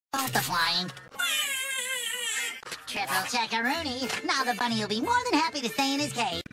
Multiplying. Triple checkaroonie. Now the bunny will be more than happy to stay in his cage.